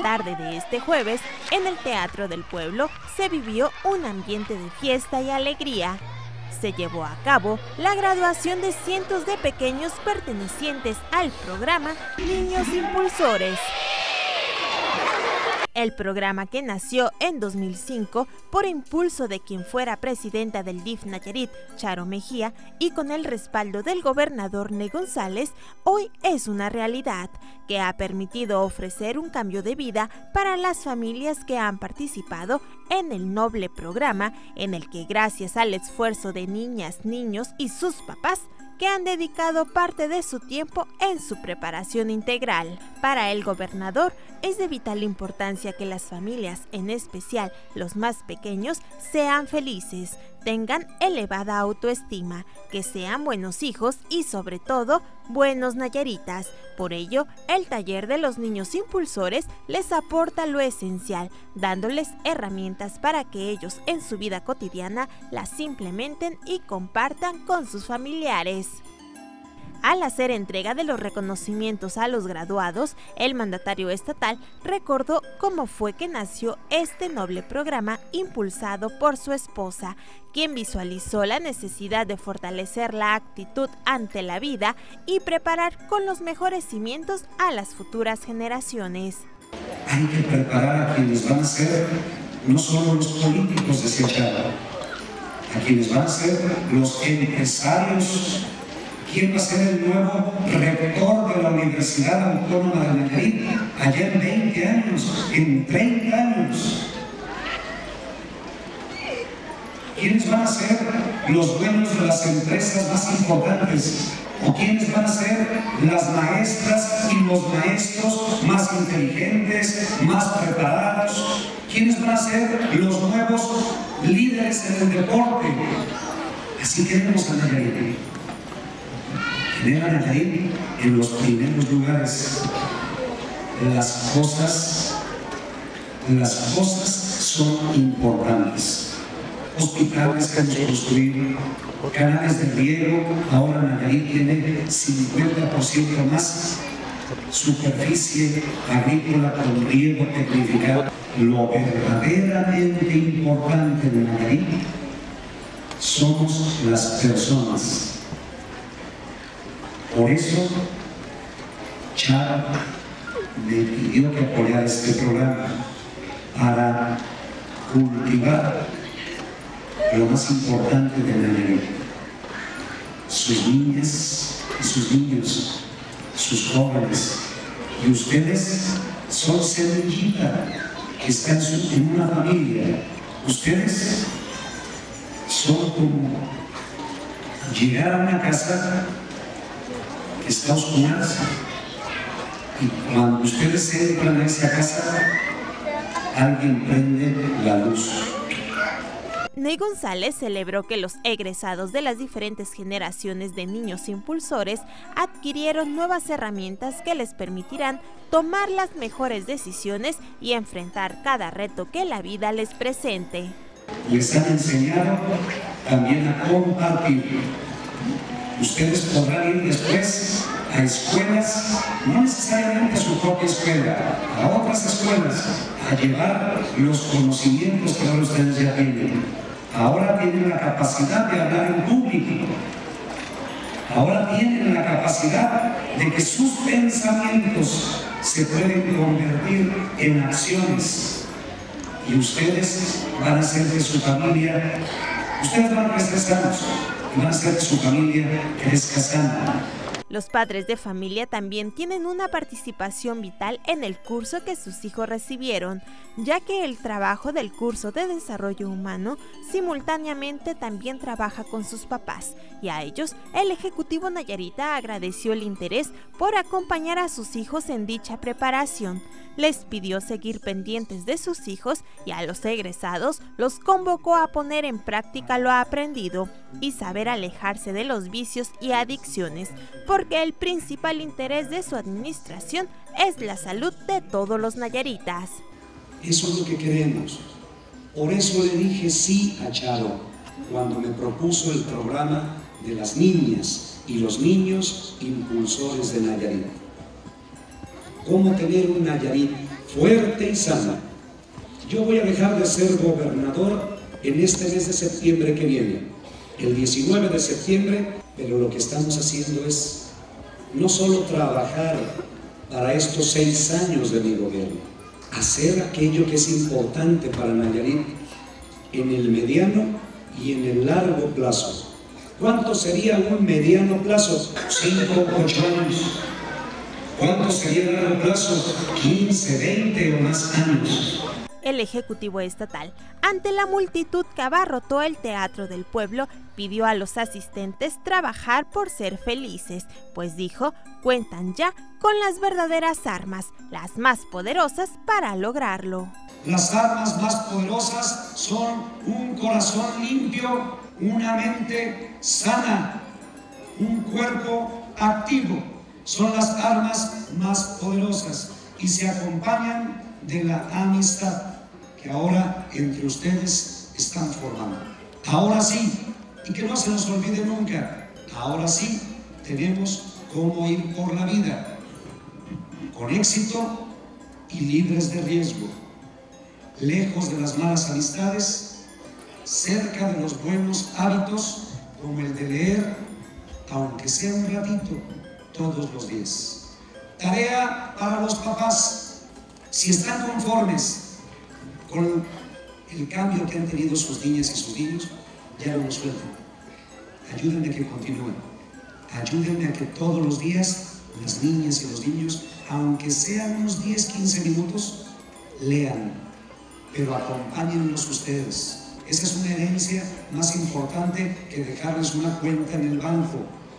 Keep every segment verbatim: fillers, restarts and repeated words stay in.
tarde de este jueves, en el Teatro del Pueblo, se vivió un ambiente de fiesta y alegría. Se llevó a cabo la graduación de cientos de pequeños pertenecientes al programa Niños Impulsores. El programa, que nació en dos mil cinco por impulso de quien fuera presidenta del D I F Nayarit, Charo Mejía, y con el respaldo del gobernador Ney González, hoy es una realidad que ha permitido ofrecer un cambio de vida para las familias que han participado en el noble programa, en el que, gracias al esfuerzo de niñas, niños y sus papás, que han dedicado parte de su tiempo en su preparación integral. Para el gobernador es de vital importancia que las familias, en especial los más pequeños, sean felices, tengan elevada autoestima, que sean buenos hijos y, sobre todo, buenos nayaritas. Por ello, el taller de los niños impulsores les aporta lo esencial, dándoles herramientas para que ellos en su vida cotidiana las implementen y compartan con sus familiares. Al hacer entrega de los reconocimientos a los graduados, el mandatario estatal recordó cómo fue que nació este noble programa impulsado por su esposa, quien visualizó la necesidad de fortalecer la actitud ante la vida y preparar con los mejores cimientos a las futuras generaciones. Hay que preparar a quienes van a ser no solo los políticos, decía Charo, a quienes van a ser los empresarios. ¿Quién va a ser el nuevo rector de la Universidad Autónoma de Nayarit? Allá en veinte años, en treinta años. ¿Quiénes van a ser los dueños de las empresas más importantes? ¿O quiénes van a ser las maestras y los maestros más inteligentes, más preparados? ¿Quiénes van a ser los nuevos líderes en el deporte? Así queremos a Nayarit. Deben Nayarit en los primeros lugares. Las cosas, las cosas son importantes. Hospitales que hemos construido, canales de riego. Ahora Nayarit tiene cincuenta por ciento más superficie agrícola con riego tecnificado. Lo verdaderamente importante de Nayarit somos las personas. Por eso, Charo me pidió que apoyara este programa para cultivar lo más importante de Nayarit: sus niñas y sus niños, sus jóvenes. Y ustedes son semillita que están en una familia. Ustedes son como llegar a una casa que está oscura, y cuando ustedes entran a esa casa, alguien prende la luz. Ney González celebró que los egresados de las diferentes generaciones de niños impulsores adquirieron nuevas herramientas que les permitirán tomar las mejores decisiones y enfrentar cada reto que la vida les presente. Les han enseñado también a compartir. Ustedes podrán ir después a escuelas, no necesariamente a su propia escuela, a otras escuelas, a llevar los conocimientos que ahora ustedes ya tienen. Ahora tienen la capacidad de hablar en público. Ahora tienen la capacidad de que sus pensamientos se pueden convertir en acciones. Y ustedes van a ser de su familia, ustedes van a crecer sanos, y van a ser de su familia crezca sana. Los padres de familia también tienen una participación vital en el curso que sus hijos recibieron, ya que el trabajo del curso de desarrollo humano simultáneamente también trabaja con sus papás, y a ellos el Ejecutivo Nayarita agradeció el interés por acompañar a sus hijos en dicha preparación. Les pidió seguir pendientes de sus hijos y a los egresados los convocó a poner en práctica lo aprendido y saber alejarse de los vicios y adicciones, porque el principal interés de su administración es la salud de todos los nayaritas. Eso es lo que queremos. Por eso le dije sí a Charo cuando me propuso el programa de las niñas y los niños impulsores de Nayarit. ¿Cómo tener un Nayarit fuerte y sana. Yo voy a dejar de ser gobernador en este mes de septiembre que viene, el diecinueve de septiembre, pero lo que estamos haciendo es no solo trabajar para estos seis años de mi gobierno, hacer aquello que es importante para Nayarit en el mediano y en el largo plazo. ¿Cuánto sería un mediano plazo? Cinco, ocho años. ¿Cuánto sería el largo plazo? quince, veinte o más años. El Ejecutivo Estatal, ante la multitud que abarrotó el Teatro del Pueblo, pidió a los asistentes trabajar por ser felices, pues dijo, cuentan ya con las verdaderas armas, las más poderosas para lograrlo. Las armas más poderosas son un corazón limpio, una mente sana, un cuerpo activo. Son las armas más poderosas y se acompañan de la amistad que ahora entre ustedes están formando. Ahora sí, y que no se nos olvide nunca, ahora sí tenemos cómo ir por la vida, con éxito y libres de riesgo, lejos de las malas amistades, cerca de los buenos hábitos como el de leer, aunque sea un ratito, todos los días. Tarea para los papás, si están conformes con el cambio que han tenido sus niñas y sus niños, ya no nos suelten. Ayúdenme a que continúen. Ayúdenme a que todos los días las niñas y los niños, aunque sean unos diez, quince minutos, lean, pero acompáñenlos ustedes. Esa es una herencia más importante que dejarles una cuenta en el banco.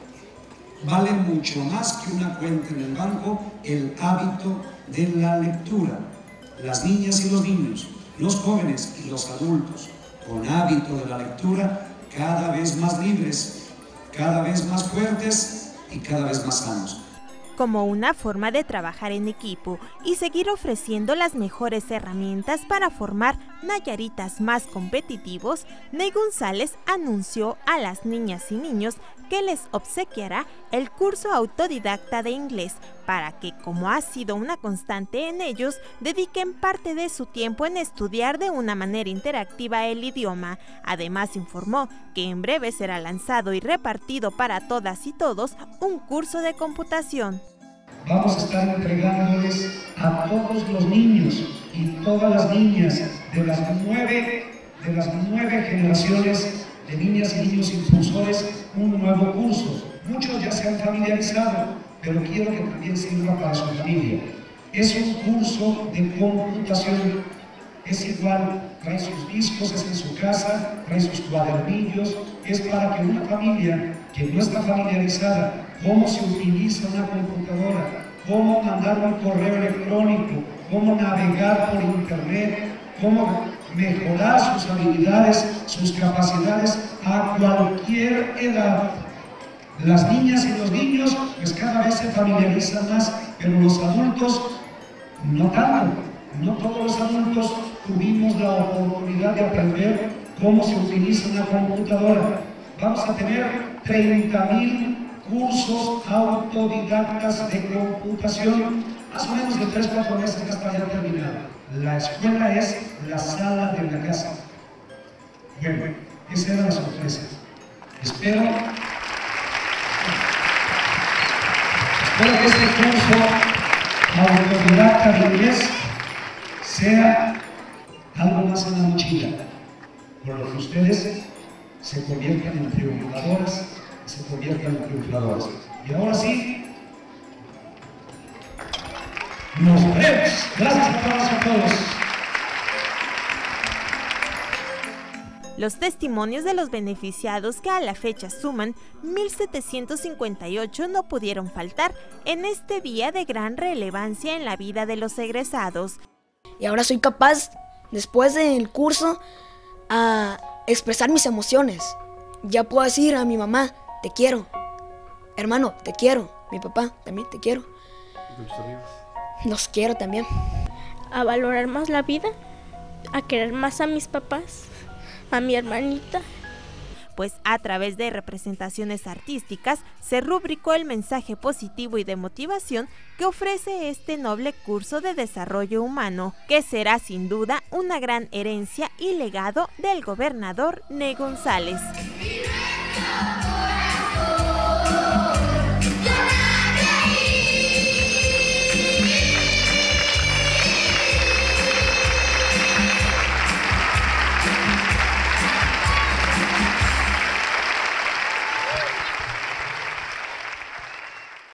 Vale mucho más que una cuenta en el banco el hábito de la lectura. Las niñas y los niños, los jóvenes y los adultos, con hábito de la lectura, cada vez más libres, cada vez más fuertes y cada vez más sanos. Como una forma de trabajar en equipo y seguir ofreciendo las mejores herramientas para formar nayaritas más competitivos, Ney González anunció a las niñas y niños que les obsequiará el curso autodidacta de inglés para que, como ha sido una constante en ellos, dediquen parte de su tiempo en estudiar de una manera interactiva el idioma. Además, informó que en breve será lanzado y repartido para todas y todos un curso de computación. Vamos a estar entregándoles a todos los niños y todas las niñas de las nueve, de las nueve generaciones de niñas y niños impulsores un nuevo curso. Muchos ya se han familiarizado, pero quiero que también sirva para su familia. Es un curso de computación, es igual, trae sus discos, es en su casa, trae sus cuadernillos, es para que una familia que no está familiarizada, cómo se utiliza una computadora, cómo mandar un correo electrónico, cómo navegar por internet, cómo mejorar sus habilidades, sus capacidades a cualquier edad. Las niñas y los niños pues cada vez se familiarizan más, pero los adultos no tanto. No todos los adultos tuvimos la oportunidad de aprender cómo se utiliza una computadora. Vamos a tener treinta mil cursos autodidactas de computación, más o menos de tres a cuatro meses ya está ya terminado. La escuela es la sala de la casa. Bueno, esa era la sorpresa. Espero, espero que este curso autodidacta de inglés sea algo más en la mochila, por lo que ustedes se conviertan en triunfadoras, se conviertan en triunfadores. Y ahora sí, nos vemos. Gracias a todos a todos. Los testimonios de los beneficiados, que a la fecha suman mil setecientos cincuenta y ocho, no pudieron faltar en este día de gran relevancia en la vida de los egresados. Y ahora soy capaz, después del curso, a expresar mis emociones. Ya puedo decir a mi mamá, te quiero. Hermano, te quiero. Mi papá, también te quiero. ¿Y tus amigos? Los quiero también. A valorar más la vida, a querer más a mis papás, a mi hermanita. pues a través de representaciones artísticas se rubricó el mensaje positivo y de motivación que ofrece este noble curso de desarrollo humano, que será sin duda una gran herencia y legado del gobernador Ney González.